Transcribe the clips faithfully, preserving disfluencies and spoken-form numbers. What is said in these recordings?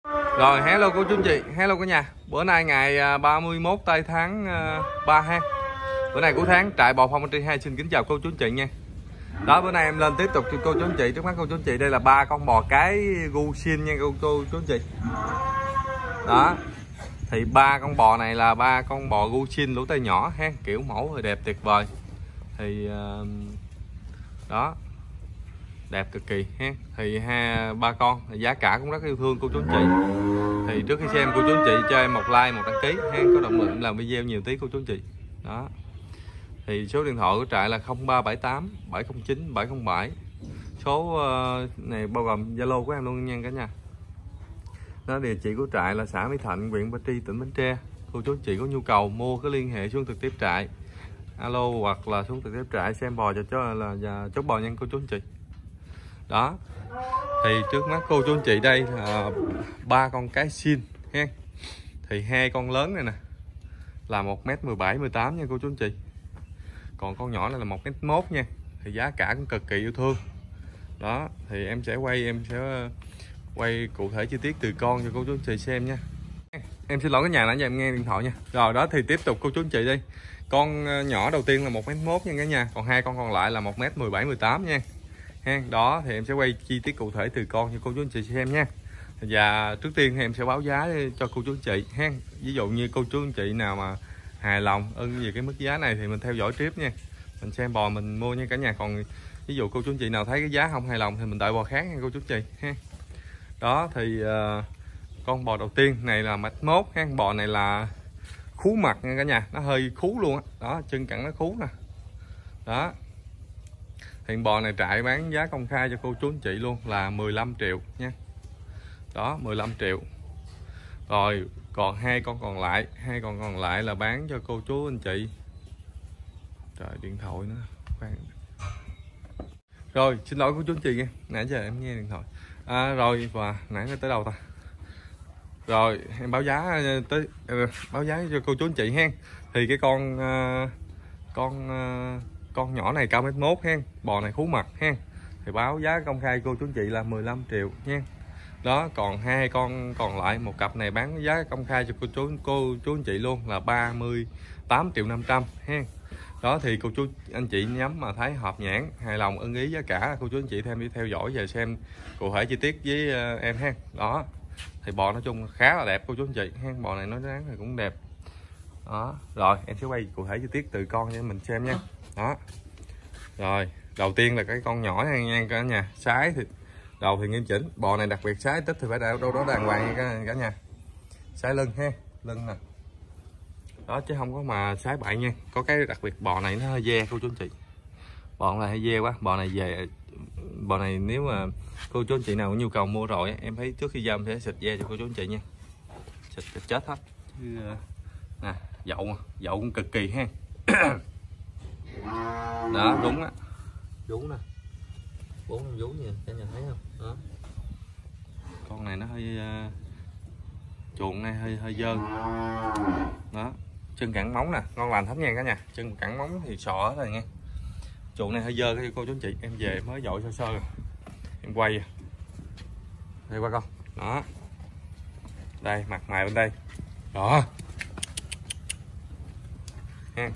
Rồi hello cô chú anh chị, hello cả nhà. Bữa nay ngày ba mươi mốt tây tháng ba ha. Bữa nay cuối tháng trại bò Phong Tri hai xin kính chào cô chú anh chị nha. Đó, bữa nay em lên tiếp tục cho cô chú anh chị. Trước mắt cô chú anh chị đây là ba con bò cái gu xin nha cô, cô chú anh chị. Đó. Thì ba con bò này là ba con bò gu xin lỗ tai nhỏ ha, kiểu mẫu hơi đẹp tuyệt vời. Thì uh, đó. Đẹp cực kỳ ha. Thì ha ba con giá cả cũng rất yêu thương cô chú anh chị. Thì trước khi xem cô chú anh chị cho em một like, một đăng ký ha, có động lực làm video nhiều tí cô chú anh chị. Đó. Thì số điện thoại của trại là không ba bảy tám bảy không chín bảy không bảy. Số này bao gồm Zalo của em luôn nha cả nhà. Đó, địa chỉ của trại là xã Mỹ Thạnh, huyện Ba Tri, tỉnh Bến Tre. Cô chú anh chị có nhu cầu mua có liên hệ xuống trực tiếp trại. Alo hoặc là xuống trực tiếp trại xem bò cho chó là chốt bò nha cô chú anh chị. Đó. Thì trước mắt cô chú anh chị đây là ba con cái xin ha. Thì hai con lớn này nè là một mét mười bảy mười tám nha cô chú anh chị. Còn con nhỏ này là một mét mốt nha. Thì giá cả cũng cực kỳ yêu thương. Đó, thì em sẽ quay em sẽ quay cụ thể chi tiết từ con cho cô chú anh chị xem nha. Em xin lỗi cái nhà nãy giờ em nghe điện thoại nha. Rồi đó, thì tiếp tục cô chú anh chị đi. Con nhỏ đầu tiên là một mét mốt nha cả nhà, còn hai con còn lại là một mét mười bảy mười tám nha. Ha, đó thì em sẽ quay chi tiết cụ thể từ con cho cô chú anh chị xem nha. Và trước tiên thì em sẽ báo giá cho cô chú anh chị ha. Ví dụ như cô chú anh chị nào mà hài lòng ưng về cái mức giá này thì mình theo dõi tiếp nha. Mình xem bò mình mua nha cả nhà. Còn ví dụ cô chú anh chị nào thấy cái giá không hài lòng thì mình đợi bò khác nha cô chú anh chị ha. Đó thì uh, con bò đầu tiên này là mét mốt ha. Bò này là khú mặt nha cả nhà, nó hơi khú luôn á. Đó. Đó, chân cẳng nó khú nè. Đó. Hiện bò này trại bán giá công khai cho cô chú anh chị luôn là mười lăm triệu nha. Đó, mười lăm triệu. Rồi còn hai con còn lại, hai con còn lại là bán cho cô chú anh chị. Trời, điện thoại nữa. Khoan. Rồi, xin lỗi cô chú anh chị nha. Nãy giờ em nghe điện thoại. À, rồi và nãy nó tới đâu ta? Rồi, em báo giá tới báo giá cho cô chú anh chị ha. Thì cái con uh, con uh, con nhỏ này cao mét mốt ha, bò này khú mặt ha. Thì báo giá công khai cô chú anh chị là mười lăm triệu nha. Đó, còn hai con còn lại, một cặp này bán giá công khai cho cô chú cô chú anh chị luôn là ba mươi tám triệu năm trăm ha. Đó thì cô chú anh chị nhắm mà thấy hợp nhãn, hài lòng ưng ý giá cả, cô chú anh chị thêm đi theo dõi và xem cụ thể chi tiết với em ha. Đó. Thì bò nói chung khá là đẹp cô chú anh chị ha, bò này nó dáng thì cũng đẹp. Đó, rồi em sẽ quay cụ thể chi tiết từ con cho mình xem nha. Đó. Rồi, đầu tiên là cái con nhỏ này nha cả nhà, sái thì đầu thì nghiêm chỉnh, bò này đặc biệt sái tích thì phải đâu đó đàng hoàng nha cả nhà. Sái lưng ha, lưng nè. Đó chứ không có mà sái bậy nha. Có cái đặc biệt bò này nó hơi ve cô chú anh chị. Bò này hơi ve quá, bò này về bò này nếu mà cô chú anh chị nào có nhu cầu mua rồi em thấy trước khi giao em sẽ xịt ve cho cô chú anh chị nha. Xịt, xịt chết hết. Chứ nè, dậu dậu cũng cực kỳ ha. Đó, đúng á. Đúng nè. Bốn năm vú nha, cả nhà thấy không? Đó. Con này nó hơi uh, chuồng này hơi hơi dơ. Đó, chân cẳng móng nè, ngon lành hết nha cả nhà. Chân cẳng móng thì sò hết rồi nha. Chuồng này hơi dơ cái cô chú anh chị, em về mới dội sơ sơ rồi. Em quay. Đây qua con. Đó. Đây, mặt mày bên đây. Đó. Ha.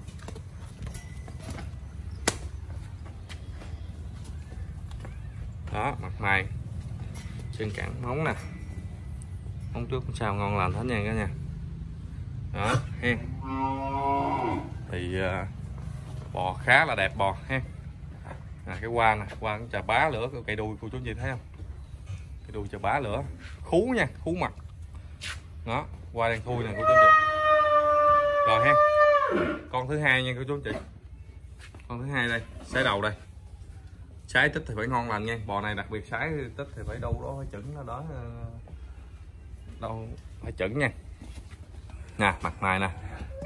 Đó, mặt mày, chân cẳng móng nè, móng trước cũng sao ngon lành hết nha cả nhà. Đó ha. Thì uh, bò khá là đẹp bò ha. À, cái qua nè, qua cũng chà bá lửa, cái đuôi cô chú anh chị thấy không? Cái đuôi chà bá lửa, khú nha, khú mặt. Đó, qua đang thui nè cô chú anh chị. Rồi ha. Con thứ hai nha cô chú anh chị. Con thứ hai đây, sái đầu đây. Sái tích thì phải ngon lành nha, bò này đặc biệt sái tích thì phải đâu đó phải chuẩn nó đó đâu phải chuẩn nha. Nè, mặt mày nè,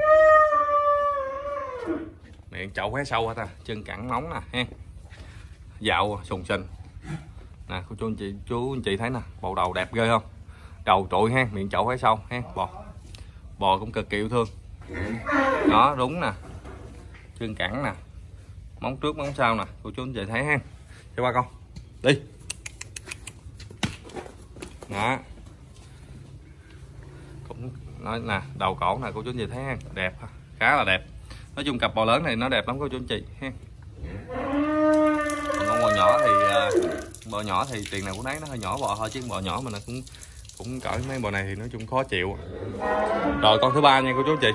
miệng chậu khá sâu hết à, chân cẳng móng nè ha, dạo sùng sình nè cô chú anh chị chú anh chị thấy nè, bộ đầu đẹp ghê không, đầu trụi ha, miệng chậu khá sâu ha, bò bò cũng cực kỳ yêu thương. Đó, đúng nè, chân cẳng nè, móng trước móng sau nè cô chú anh chị thấy ha. Cho qua con đi. Đó, cũng nói nè, đầu cổ nè cô chú anh chị thấy ha, đẹp, khá là đẹp. Nói chung cặp bò lớn này nó đẹp lắm cô chú anh chị ha. Còn con bò nhỏ thì bò nhỏ thì tiền nào cũng đáng, nó hơi nhỏ bò thôi, chứ bò nhỏ mà nó cũng cũng cỡ mấy bò này thì nói chung khó chịu. Rồi con thứ ba nha cô chú anh chị.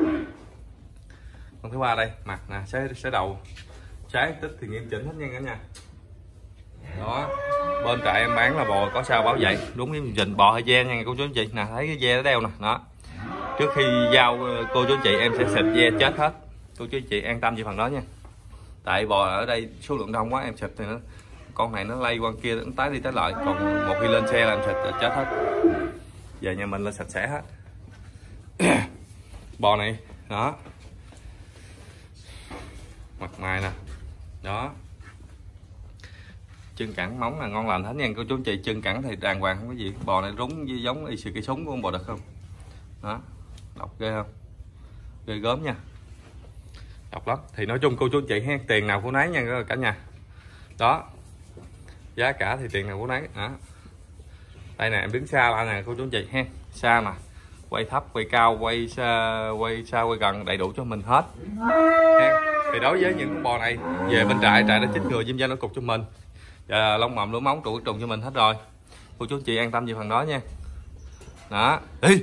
Con thứ ba đây, mặt nè, xé xé đầu, trái tích thì nghiêm chỉnh hết nha cả nhà. Đó, bên trại em bán là bò có sao báo vậy, đúng cái trình bò hơi ve nha cô chú anh chị. Nè thấy cái ve nó đeo nè, đó. Trước khi giao cô chú anh chị em sẽ xịt ve chết hết, cô chú anh chị an tâm về phần đó nha. Tại bò ở đây số lượng đông quá, em xịt thì nó con này nó lây qua kia nó tái đi tái lại, còn một khi lên xe là em xịt là chết hết. Về nhà mình là sạch sẽ hết. Bò này đó, mặt mày nè, đó, chân cẳng móng là ngon lành hết nha cô chú anh chị. Chân cẳng thì đàng hoàng không có gì. Bò này rúng giống y sự cây súng của con bò đực không, đó, độc ghê không, ghê gớm nha, độc lắm. Thì nói chung cô chú anh chị ha, tiền nào của nấy nha cả nhà. Đó, giá cả thì tiền nào của nấy. Đó, đây nè, em đứng xa lại nè cô chú anh chị ha, xa mà quay thấp quay cao quay xa quay xa quay gần đầy đủ cho mình hết ha. Thì đối với những con bò này về bên trại, trại đã chích ngừa viêm da nổi cục cho mình, và lông mầm lỗ móng trụ trùng cho mình hết rồi, cô chú anh chị an tâm về phần đó nha. Đó, đi,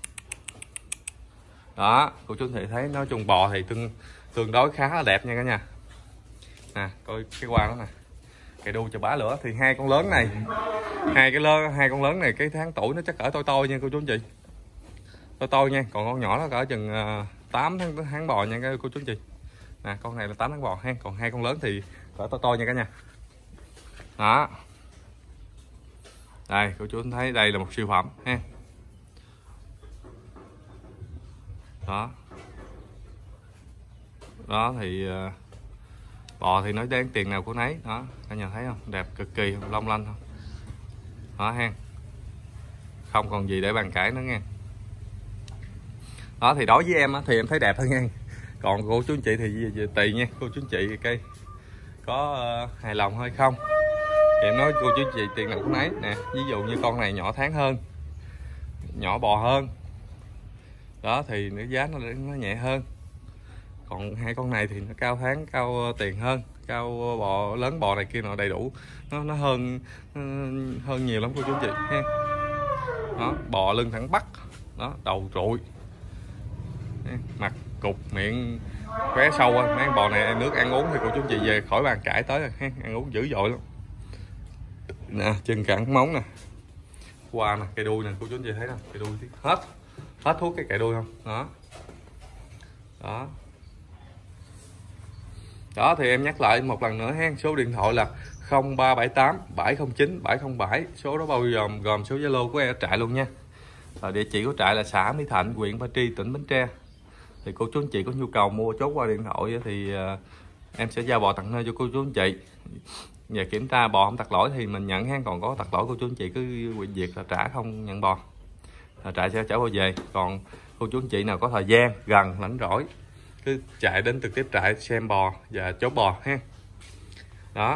đó cô chú anh chị thấy, nói chung bò thì tương tương đối khá là đẹp nha cả nhà. Nè coi cái qua đó nè, cây đu cho bá lửa. Thì hai con lớn này, hai cái lớn hai con lớn này cái tháng tuổi nó chắc cỡ tôi tôi nha cô chú anh chị, tôi tôi nha. Còn con nhỏ nó cỡ chừng tám tháng tháng bò nha cô chú anh chị. Nè con này là tám tháng bò ha, còn hai con lớn thì cỡ to to nha cả nhà. Đó, đây cô chú anh thấy đây là một siêu phẩm ha. Đó, đó thì uh, bò thì nói đáng tiền nào của nấy. Đó cả nhà thấy không, đẹp cực kỳ, long lanh không, đó ha, không còn gì để bàn cãi nữa nha. Đó thì đối với em á, thì em thấy đẹp thôi nha. Còn cô chú anh chị thì tùy nha, cô chú anh chị cây có uh, hài lòng hay không. Thì em nói cô chú anh chị tiền nào cũng nấy nè. Ví dụ như con này nhỏ tháng hơn, nhỏ bò hơn, đó thì nó giá nó nó nhẹ hơn. Còn hai con này thì nó cao tháng cao tiền hơn, cao bò lớn bò này kia nó đầy đủ, nó nó hơn hơn nhiều lắm cô chú anh chị ha. Đó, bò lưng thẳng bắc, đó, đầu trụi, mặt cục, miệng khóe sâu. Mấy con bò này nước ăn uống thì cô chú anh chị về khỏi bàn cãi tới rồi ha, ăn uống dữ dội lắm. Nè chân cẳng móng nè, qua nè, cây đuôi nè cô chú anh chị thấy không, cây đuôi hết hết thuốc cái cây đuôi không. Đó, đó, đó thì em nhắc lại một lần nữa ha, số điện thoại là không ba bảy tám bảy không chín bảy không bảy, số đó bao gồm gồm số Zalo của em trại luôn nha. Và địa chỉ của trại là xã Mỹ Thạnh, huyện Ba Tri, tỉnh Bến Tre. Thì cô chú anh chị có nhu cầu mua chốt qua điện thoại thì uh, em sẽ giao bò tận nơi cho cô chú anh chị. Và kiểm tra bò không tặc lỗi thì mình nhận ha, còn có tặc lỗi cô chú anh chị cứ việc là trả không nhận bò, là trại sẽ chở bò về. Còn cô chú anh chị nào có thời gian gần rảnh rỗi cứ chạy đến trực tiếp trại xem bò và chốt bò ha. Đó,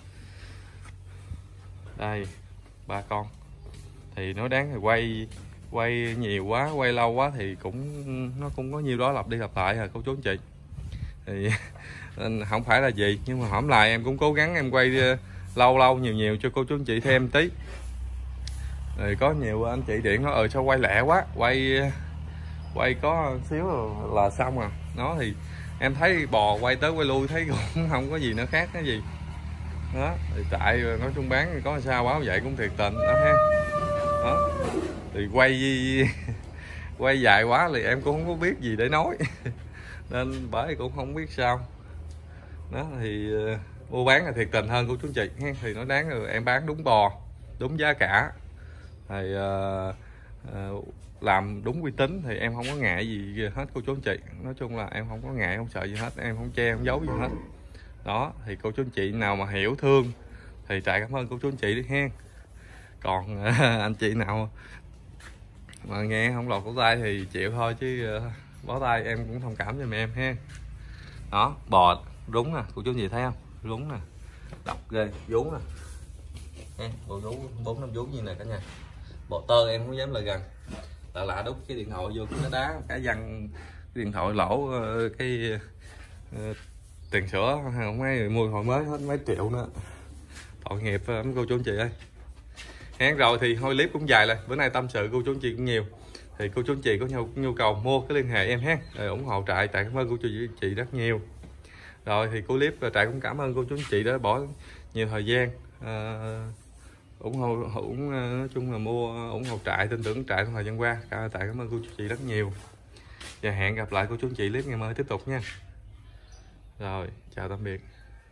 đây ba con thì nói đáng thì quay quay nhiều quá, quay lâu quá thì cũng nó cũng có nhiêu đó lặp đi lặp lại à cô chú anh chị. Thì không phải là gì, nhưng mà hổm lại em cũng cố gắng em quay lâu lâu nhiều nhiều cho cô chú anh chị thêm tí. Rồi có nhiều anh chị điện nó ờ sao quay lẹ quá, quay quay có xíu là xong à. Nó thì em thấy bò quay tới quay lui thấy cũng không có gì nữa khác cái gì. Đó thì tại nói chung bán có sao báo vậy cũng thiệt tình đó ha. Đó thì quay quay dài quá thì em cũng không có biết gì để nói nên bởi cũng không biết sao. Đó thì mua bán là thiệt tình hơn của chú chị ha. Thì nó đáng rồi, em bán đúng bò đúng giá cả thì uh, uh, làm đúng uy tín thì em không có ngại gì hết cô chú anh chị. Nói chung là em không có ngại, không sợ gì hết, em không che không giấu gì hết. Đó thì cô chú anh chị nào mà hiểu thương thì trại cảm ơn cô chú anh chị đi hen. Còn anh chị nào mà nghe không lọt cổ tay thì chịu thôi, chứ uh, bó tay em cũng thông cảm cho mẹ em ha. Đó bò đúng nè cô chú anh chị thấy không, đúng nè, độc ghê, vú nè, bò vú bốn năm vú như này cả nhà. Bò tơ em không dám lại gần, lạ lạ đút cái điện thoại vô cái đá cái văng cái điện thoại lỗ cái uh, tiền sữa không mấy mua hồi mới hết mấy triệu nữa, tội nghiệp mấy cô chú anh chị ơi. Hẹn rồi thì thôi clip cũng dài rồi, bữa nay tâm sự cô chú anh chị cũng nhiều, thì cô chú anh chị có nhu, nhu cầu mua cái liên hệ em ha, rồi ủng hộ Trại. Trại cảm ơn cô chú anh chị rất nhiều. Rồi thì cô clip Trại cũng cảm ơn cô chú anh chị đã bỏ nhiều thời gian uh, ủng hộ ủng nói chung là mua ủng hộ Trại, tin tưởng Trại trong thời gian qua. Trại cảm ơn cô chú chị rất nhiều, và hẹn gặp lại cô chú anh chị clip ngày mai tiếp tục nha. Rồi chào tạm biệt.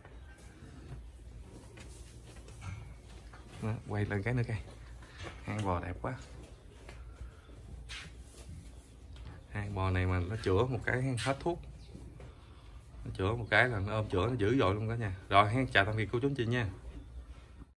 Đó, quay lên cái nữa kìa, hang bò đẹp quá. Hang bò này mà nó chữa một cái hết thuốc, nó chữa một cái là nó ôm chữa nó dữ dội luôn cả nhà. Rồi hẹn chào tạm biệt cô chú anh chị nha.